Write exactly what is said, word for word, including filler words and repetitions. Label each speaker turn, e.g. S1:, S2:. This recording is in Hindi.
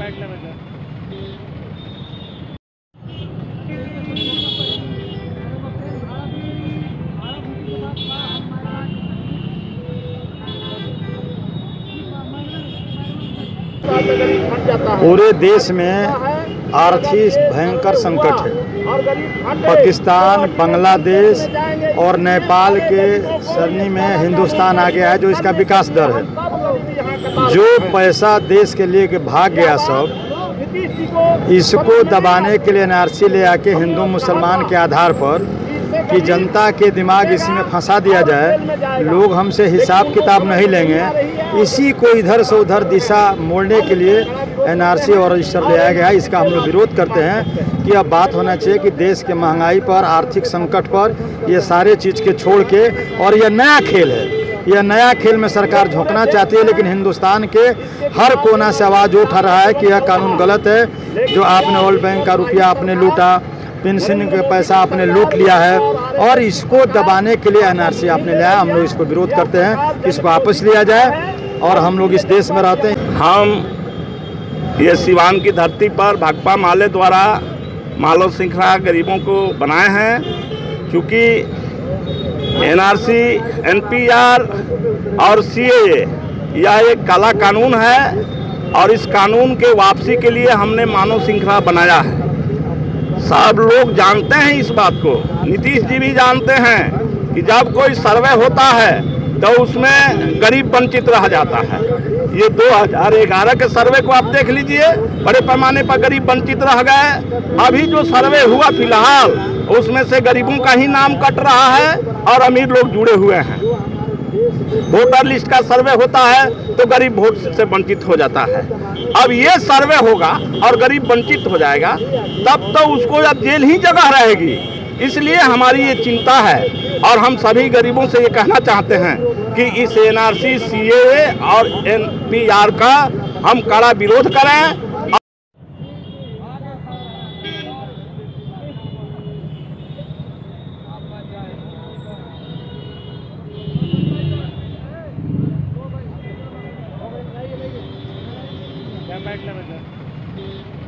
S1: पूरे देश में आर्थिक भयंकर संकट है। पाकिस्तान, बांग्लादेश और नेपाल के सरनी में हिंदुस्तान आ गया है, जो इसका विकास दर है। जो पैसा देश के लिए के भाग गया सब, इसको दबाने के लिए एन आर सी ले आके हिंदू मुसलमान के आधार पर कि जनता के दिमाग इसी में फंसा दिया जाए, लोग हमसे हिसाब किताब नहीं लेंगे, इसी को इधर से उधर दिशा मोड़ने के लिए एन आर सी और रजिस्टर ले आया गया है। इसका हम लोग विरोध करते हैं कि अब बात होना चाहिए कि देश के महंगाई पर, आर्थिक संकट पर, ये सारे चीज़ के छोड़ के, और यह नया खेल है, यह नया खेल में सरकार झोंकना चाहती है, लेकिन हिंदुस्तान के हर कोना से आवाज़ उठा रहा है कि यह कानून गलत है। जो आपने वर्ल्ड बैंक का रुपया आपने लूटा, पेंशन का पैसा आपने लूट लिया है, और इसको दबाने के लिए एन आर सी आपने लिया। हम लोग इसको विरोध करते हैं, इसको वापस लिया जाए, और हम लोग इस देश में रहते हैं।
S2: हम ये सिवान की धरती पर भाकपा माले द्वारा मानव श्रृंखला गरीबों को बनाए हैं, क्योंकि N R C, N P R और सी ए ए यह एक काला कानून है, और इस कानून के वापसी के लिए हमने मानव श्रृंखला बनाया है। सब लोग जानते हैं इस बात को, नीतीश जी भी जानते हैं कि जब कोई सर्वे होता है तो उसमें गरीब वंचित रह जाता है। ये दो हज़ार ग्यारह के सर्वे को आप देख लीजिए, बड़े पैमाने पर गरीब वंचित रह गए। अभी जो सर्वे हुआ फिलहाल, उसमें से गरीबों का ही नाम कट रहा है और अमीर लोग जुड़े हुए हैं। वोटर लिस्ट का सर्वे होता है तो गरीब वोट से वंचित हो जाता है। अब ये सर्वे होगा और गरीब वंचित हो जाएगा, तब तो उसको अब जेल ही जगह रहेगी। इसलिए हमारी ये चिंता है, और हम सभी गरीबों से ये कहना चाहते हैं कि इस एन आर सी, सी ए ए और एन पी आर का हम कड़ा विरोध करें।
S3: बैठ ले